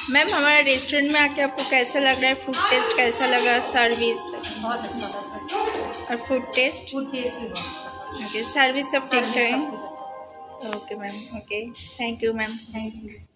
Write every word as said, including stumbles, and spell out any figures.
Ma'am हमारे restaurant में आके आपको कैसा लग रहा है? फूड टेस्ट कैसा लगा? सर्विस बहुत अच्छा लगा। और फूड टेस्ट? फूड टेस्ट भी बहुत अच्छा। ओके, सर्विस सब ठीक है? अच्छा। Okay ma'am, okay, thank you ma'am. Thank you.